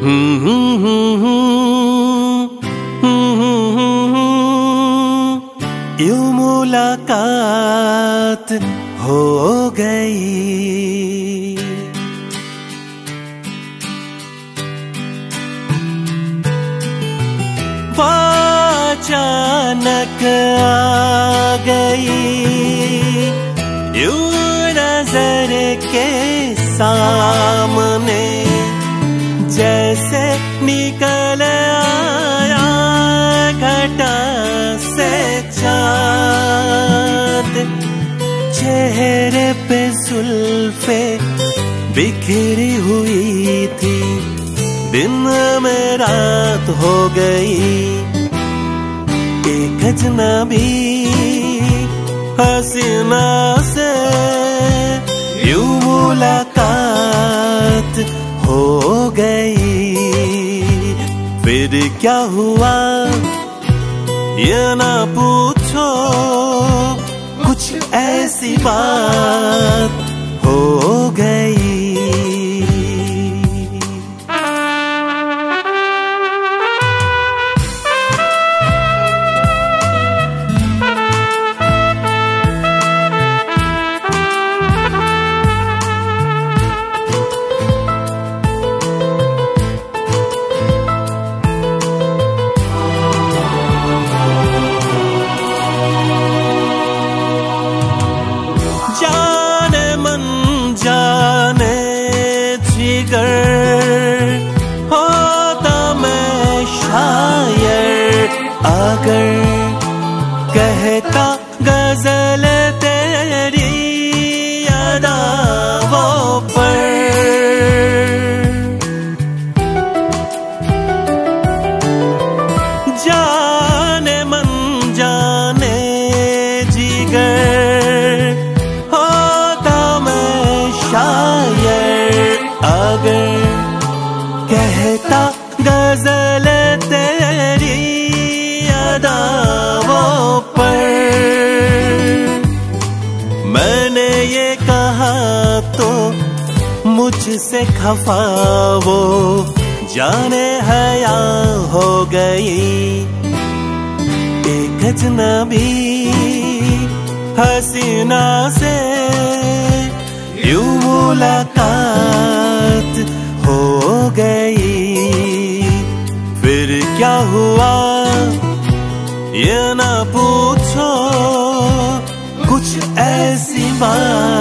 यूं मुलाकात हो गई, वो अचानक आ गई, यूं नजर के सामने जैसे निकल आया घटा से चाँद। चेहरे पे जुल्फे बिखरी हुई थी, दिन में रात हो गई। एक अजनबी हसीना से यूं मुलाकात हो गई। फिर क्या हुआ ये ना पूछो, कुछ ऐसी बात हो गई। जाने मन जाने जिगर होता मैं शायर अगर कहता गजल तेरी अदाओं पर। जाने मन जाने जिगर शायर अगर कहता गजल तेरी अदाओं पर। मैंने ये कहा तो मुझसे खफा वो जाने हया हो गई। एक अजनबी हसीना से यूं मुलाकात हो गई। फिर क्या हुआ ये ना पूछो, कुछ ऐसी बात